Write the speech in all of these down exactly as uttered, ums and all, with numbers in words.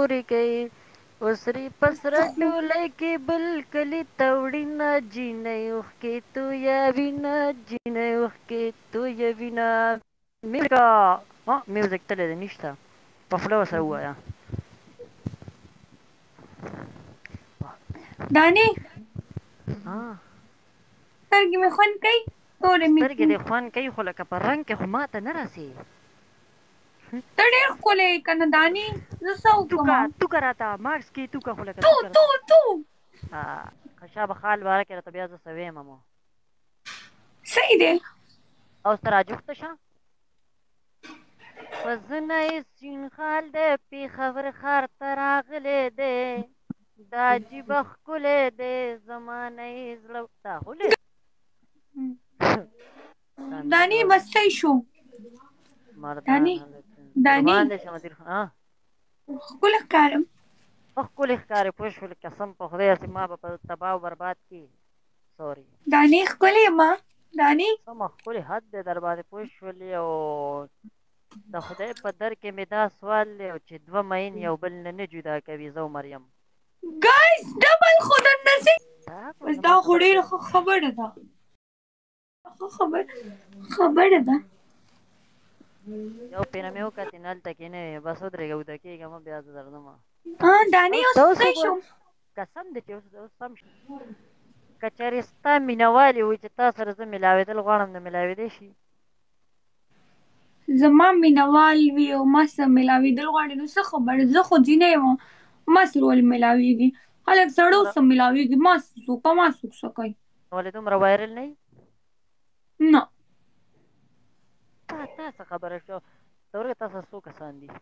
پورې کوي اوسري پسره ټولۍ کې بل کلي توړینه جینۍ اوښکې تویوینه جینۍ اوښکې تویوینه میوزیکا ها میوزیک تللی دی نشته په خوله ورسره ووایه دانې ها سترګې مې خوند کوي تورې مې سترګې دې خوند کوي خو لکه په رنګ کې خو ماته نه رسي ته ډېر ښکلی یې که نه دانې زه څه توکه وکړم توکه راته ماکس کې توکه خو لکه تو توکه تو تو خشابه خال باره کې راته بیا زه څه ویم مو صحیح دی اوس ته راجوخته شه وزنه یې سپین خال دی پېښور ښار ته راغلی دی دا عجیبه ښکلی دی زمانه یې زړه دا ولې دانې مستی شو دانې دانې قربان دی شم تیر ها ښکلی ښکارم ښه ښکلي ښکارې پوه شولې قسم په خدای هسې ما به په تباه او برباد کړي سوري دانې ښکلی یم دانې سمه ښکلې حد دی در باندې پوه شولې او د خدای په در کې مې دا سوال دی چې دوه مین یو بل نه نه جدا کوي زه او مریم ګایز ډبل خو درنه ځي بس دا خو ډېره ښه خبره ده ښه خبر خبره ده یو پېنه مې وکتې نه هلته کې نه وې بس ودرېږه اوده کېږه بیا زه درځمه دانې اوس څه شو قسم دی چې اوس سم که چېرې ستا مینهوالې وي چې تا سره زه ملاوېدل غواړم د ملاوېدی شي زما مینهوال وي او ما سره ملاوېدل غواړي نو څه خبره زه خو ځینې یم ما سره ولې ملاوېږي خلک سړو سره ملاوېږي ما څوک ما څوک څه کوي ولې دومره وایرل نه یي نه تا تا څه خبره شو ته ورګه تا سره څو کسان دي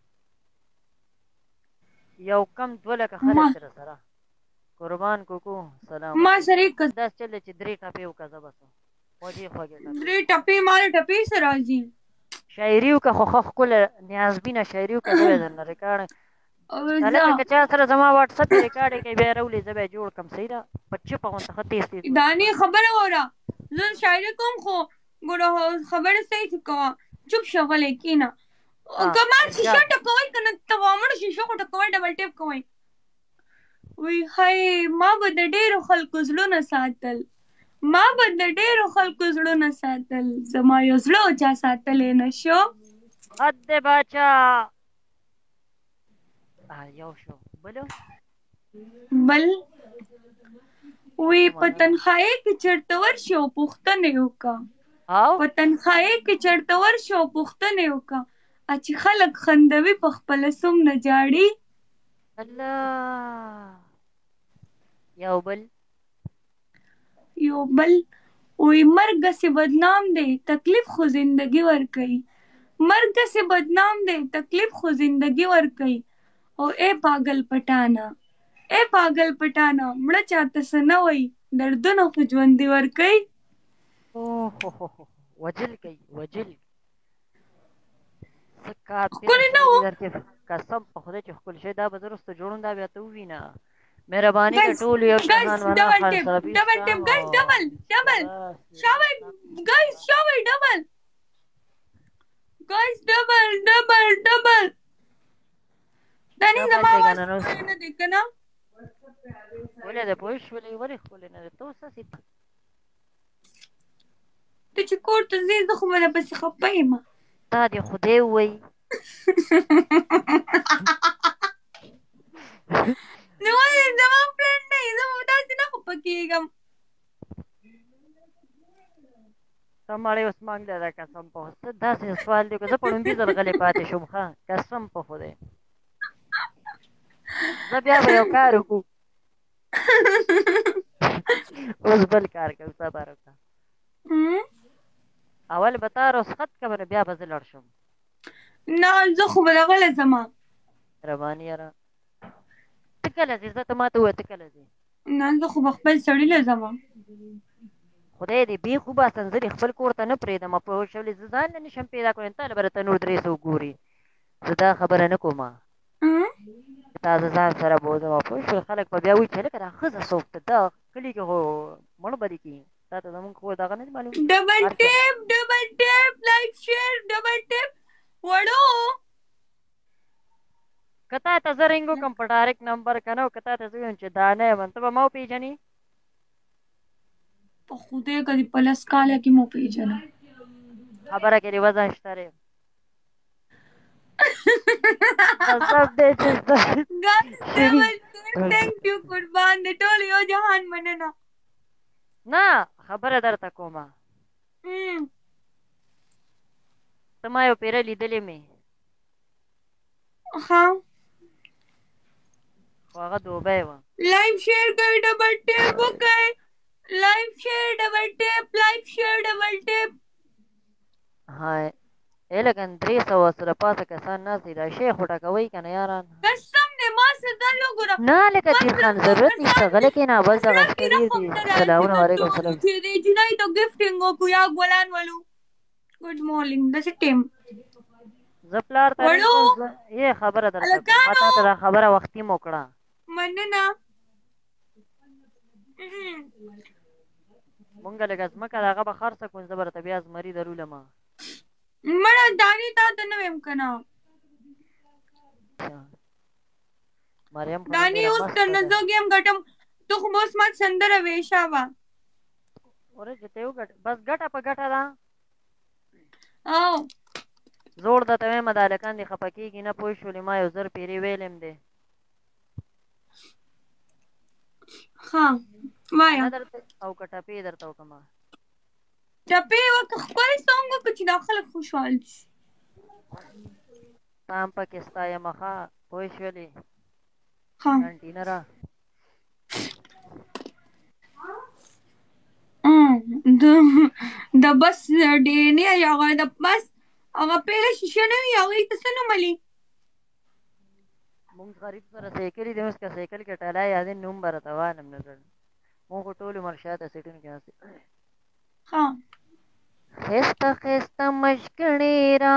یو کم دوه لکه خلک در سره قربان کوکو سلام ما سره یک داس چل چې درې ټپې وکړه زه بس خوږې خوږې درې ټپې ماله ټپې سره راځي شاعري وکړه خو ښه ښکله نیازبینه شاعري وکړه زه به یې درنه ریکارډ هلکه که چا سره زما واټسپ یې ریکارډ یې کوي بیا یې راولې زه به یې جوړ کړم صحیح ده په چپه غونته ښه تیز تیز دانې خبره واوره زه شاعري کوم خو ګوره خبره صحیح کوه چوپ شه غلی کښېنه که ما شیشه ټکوئ که نه ته وامړه شیشه خو ټکوئ ډبل ټیپ کوئ وی هی ما به د ډېرو خلکو زړونه ساتل ما به د ډېرو خلکو زړونه ساتل زما یو زړه چا ساتلی نه شو حد دی باچا یو شو بلو بل وی په تنهایۍ کې چېرته ورشي او پوښتنې وکړه په تنهایۍ کې چېرته ورشي او پوښتنې وکړه چې خلک خندوي په خپله څومره جاړي الله یو بل یو بل وی مرګ هسې بدنام دی تکلیف خو زندګي ورکوي مرګ هسې بدنام دی تکلیف خو زندګي ورکوي او ای پاگل پټانه ای پاگل پټانه مړه چاته څه نه وایي دردونه خو ژوندي ورکوي وجل کوي وجل ښکلې نه و قسم په خدای چې ښکلې شوی دا به زه وروسته جوړم دا بیا ته ووینه مهرباني د ټولو یو شان ډبل ټیپ ډبل ټیپ ګایز ډبل ډبل شاوی ګایز شاوی ډبل ګایز ډبل ډبل ډبل دانې زما آواز ښکلی نه دی که نه ولې دی پوه شولې ولې ښکلی نه دی ته اوس هسې ته چې کور ته ځې زه خو به درپسې خفه یم تا دې خدای ووایي نو ولې زما فرینډ نه یې زه به داسې نه خفه کېږم ته مړی اوس مانګ دی دا قسم په خدای داسې سوال دی که زه په لومبي ځل غلی پاتې شوم ښه قسم په خدای زه بیا به یو کار وکړو اوس بل کار کوو صبر وکړه اول به تا رخصت کړم نو بیا به زه لاړ شم نه زه خو به دغله ځمه مهرباني یاره ته کله ځې زه ته ما ته ووایه ته کله ځې نه زه خو به خپل سړي له ځمه خدای دې بېخ وباسه زه دې خپل کور ته نه پرېږدم پوه شولې زه ځان نه نشم پیدا کولی تا له به راته نور درې څه وګوري زه دا خبره نه کوم تا زه ځان سره بوځم پوه شولې خلک به بیا وایي چې هلکه دا ښځه څوک ده دا کلي کې خو مړه به دې کړي تا ته زمونږ کور دغه نه دي معلوم ډبل ټیپ ډبل ټیپ لایک شیر ډبل ټیپ وړو کتا ته زه رنګ وکړم په ډایرکټ نمبر که نه کتا ته زه ویم چې دا نه یم ته به ما وپېژنې په خدای که دې په لس کاله کې مو پېژنم خبره کې دې وزن شته دی قسم دی چې تھینک یو قربان دې ټول یو جهان مننه نه خبره درته کومه ته ما یو پیره لیدلې مې ها خو هغه دوبی وه لایف شیر کوي ډبل ټیپ وکړئ لایف شیر ډبل ټیپ لایف شیر ډبل ټیپ هاي ای لکن درې سوه سره پاسه کسان ناست دي دا شی خو ټکوئ که نه یاران قسم دې ما څه دل وګوره نه لکه دیر خان ضرورت نشته غلی کښېنه بل دغه شته ډېر دي سلامونه وعلیکم السلام چې دې جنۍ ته ګفټینګ وکړو یا ګلان ولو ګډ مارنینګ داسې ټیم زه پلار ته یې خبره درته ما تا ته دا خبره وختي مو کړه مننه مونږ لږه ځمکه د هغه به خرڅه کړو زه به درته بیا زمري درولمه مړه دانې تا ته نه ویم که نه مریم دانې اوس درنه زه ګیم ګټم ته خو به اوس مات سندره وې شابه اوره چې ته وګټه بس ګټه په ګټه ده او زوړ درته وایم دا هلکان دې خفه کېږي نه پوه شولې ما یو زر پیرې ویلیم دی ښه وایه او که ټپې درته وکړمه ټپې وکړه ښکلی سونګ وکړه چې دا خلک خوشحال شي تا هم پکې ستا یمه ښه پوه شولې کنټینره د بس ډېنې هغه د بس هغه پیله شیشه نه وي هغوی ته څه نوملي مونږ غریب سره سایکلې دي اوس که سایکل کې ټلی یادې نوم به راته وانم نه کړ مونږ خو ټول عمر شاته سیټونو کې ناستې ښایسته ښایسته مشګڼې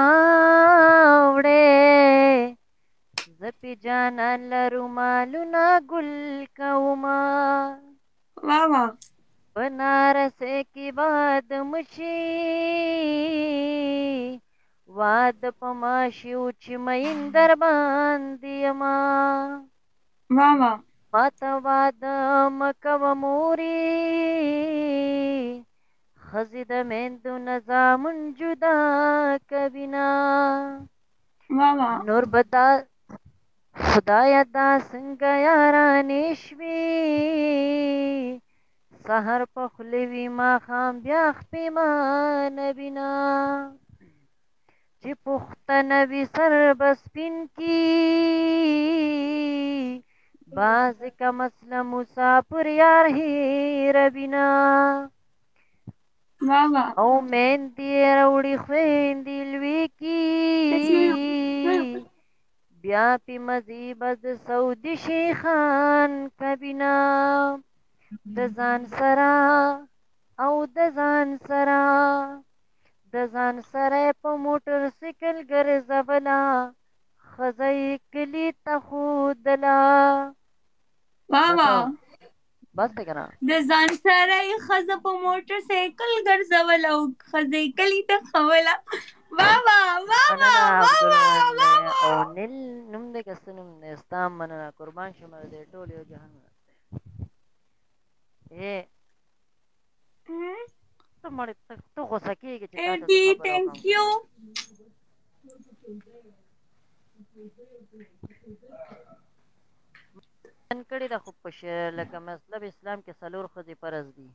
راوړې زه پې جانان له رومالونه ګل کومه واه واه بنارسۍ کې واده مشي واده په ما شي و چې مین در باندې یمه واه واه ما ته واده مه کوه مورې ښځې د میندو نه زامن جدا کوینه واه واه نور به دا خدایه دا څنګه یارانې شوې سهار په خولې وي ماښام بیا خپېمانه وینه چې پښتنه وي سر به سپین کي بعضې کم اصله مسافر یار هېروینه او میندې یې راوړي خویندې لوی کي بیا پې مزې به د سعودي شیخان کوینه د ځان سره او د ځان سره د ځان سره په موټر سایکل ګرځوله ښځه یې کلي ته ښودله بس دی که نه د ځان سره یې ښځه په موټر سایکل ګرځوله او ښځه یې کلي ته ښوله واه واه واه واه او نیل نوم دی که څه نوم دی ستا هم مننه قربان شمه دی ټول یو جهان ای ته مړې ته غوسه کېږې چې تا ته ایډي تھینک یو کړې ده خو په لکه مطلب اسلام کې څلور ښځې فرض دي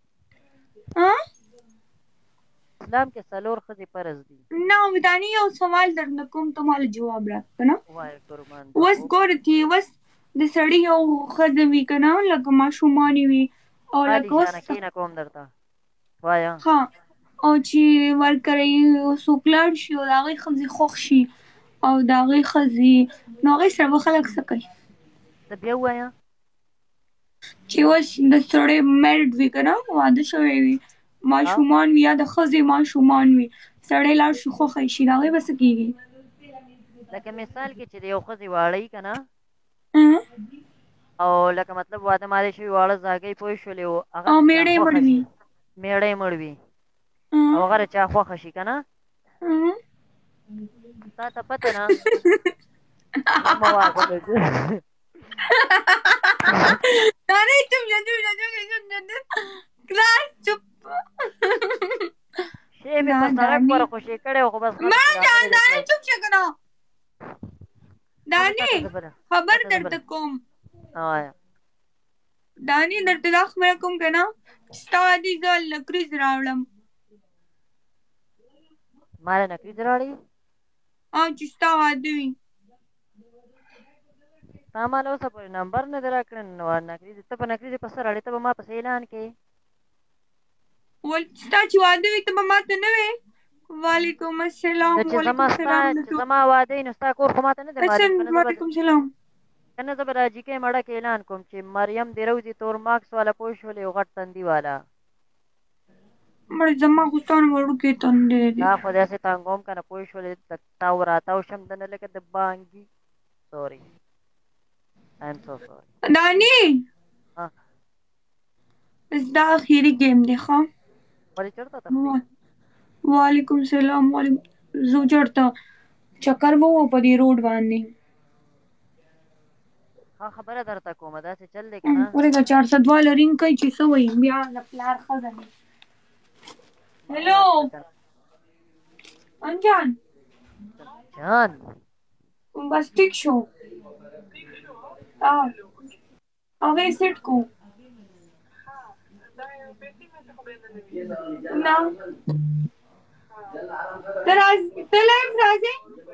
اسلام کې څلور ښځې فرض دي نه ودانې یو سوال درنه کوم ته مال جواب راکړه نه وایه قربان اوس ګوره چې اوس د سړي یو ښځه وي که نه لکه ماشومانې وي او لکه اوس کښېنه کوم درته وایه ښه او چې ورکړی څوک لاړ شي او د هغې ښځې خوښ شي او د هغې ښځې نو هغې سره به خلک څه کوي ته بیا ووایه چې اوس د سړی میرډ وي که نه واده شوی وي ماشومان وي یا د ښځې ماشومان وي سړی لاړ شي خوښه یې شي د هغې به څه کېږي لکه مثال کې چې د یو ښځې واړه وي که نه او لکه مطلب واده ماده شوي واړه زاګۍ پوه شولې او میړه یې مړ وي میړه یې مړ وي او هغه د چا خوښه شي که نه تا ته پته نه ما واقع دانې چپ شه چپ شه چپ شه چپ شه کلاس چپ شی مې نه په سړک دانې پر خوشې کړی و خو بس ما خلک یې جان راغلي دي دانې کړل. چپ شه که نه ما به تا دانې ته خبره خبر تا ته درته خبره کوم وایم. دانې درته دا خبره کوم که نه چې ستا واده زه لکریز راوړم ما له نکریز راوړي او چې ستا واده وي تا ما له اوسه پورې نمبر نه دی راکړی نو نکریز ته په نکریز په څه راړې ته به ما پسې اعلان کې ول ستا چې واده وي ته به ما ته نه وې وعلیکم السلام نو چې وعلیکم زما ستا السلام چې زما واده وي نو ستا کور خو ما ته نه دی معلوم که نه زه به وعلیکم السلام که نه زه به راجي کې مړه کې اعلان کوم چې مریم دې روزي تور ماکس والا پوه شولې او غټ تندي والا مړ زما خو ستا نه وړوکی تندی دی دا خو داسې تانګوم که نه پوه شولې د تاو راتاو شم د نه لکه د بانګي سوري آی ایم سو سوري دانې ها بس دا اخیری ګیم دی ښه ولې چېرته تښتې وعلیکم السلام وعلیکم زه چېرته چکر به وم په دې روډ باندې ها خبره درته کومه داسې چل دی که نه ورېږه چار سدواله رینګ کوي چې څه وایي بیا د پلار ښځه دی هلو انجان جان بس ټیک شو هغه یې سیټ کو نه ته راځې ته لایف راځې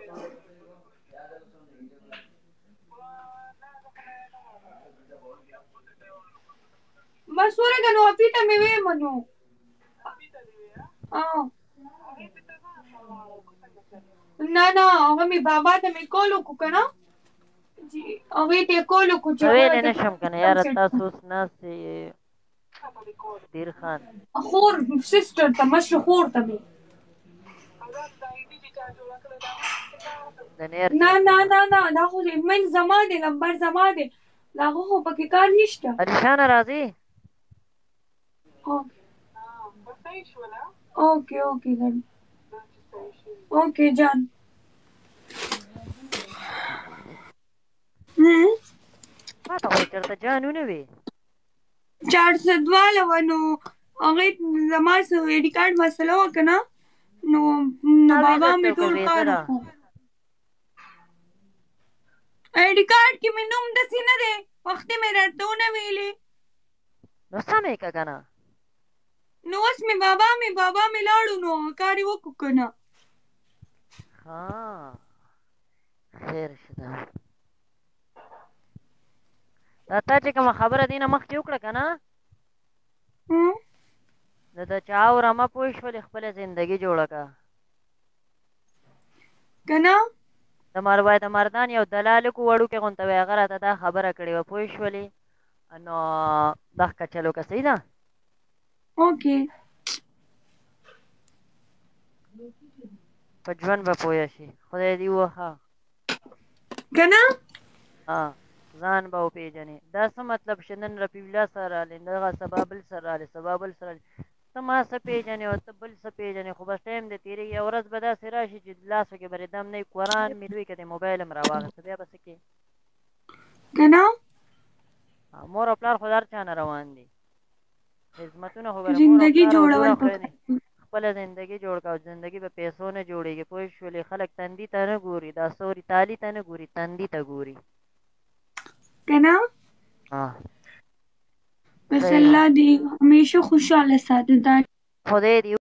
بس ورېږه نو افي ته مې ویې منو نه نه هغه مې بابا ته مې کال وکړو که نه هغې ته یې کال وکړو چې ویلی نه شم که نه یاره تاسو اوس ناستې دیر خان خور سسټر ته مشر خور ته مې نه نه نه نه دا خو ایمیل زما دی نمبر زما دی د هغه خو پکې کار نشته علیشانه راځي اوکې اوکې then اوکې جان ما ته خو چېرته جان ونه وې چار سدواله وه نو هغې زما څه آی ډي کارډ مسله وه که نه نو نو بابا مې ټول کار وکړو آی ډي کارډ کې مې نوم داسې نه دی وختي مې درته ونه ویلې نو سمې که که نه نو اوس مې بابا مې بابا مې لاړو نو کار یې وکړو که نه ها خیر شته دا تا چې کومه خبره دې نه مخکې وکړه که نه نو د چا او رمه پوه شولې خپله زندګي جوړه کړه که نه د مروای د مردان یو دلالکو وړوکې غونته وی هغه راته دا خبره کړې وه پوه شولې نو دا کچل وکړه صحیح ده اوکې په ژوند به پوه شي خدای دې ووهه که نه ځان به وپېژنې دا څه مطلب چې نن رفیع الله سره راغلی دغه سبا بل سره راغلی سبا بل سره راغلی ته ما څه پېژنې او ته بل څه پېژنې خو بس ټایم دې تېرېږي یوه ورځ به داسې راشي چې لاسو کې به دې دم نه وي قرآن مې لوی که دې موبایل هم راواخېسته بیا به څه کوې که نه مور او پلار خو د هر چا نه روان دي خدمتونه خو ګوره زندګي جوړول خپله زندګي جوړ کړه او زندګي به پیسو نه جوړېږي پوه شولې خلک تندي ته نه ګوري دا سوري تالي ته نه ګوري تندي ته ګوري که نه بس الله دې همیشه خوشحاله ساته دا خدای دې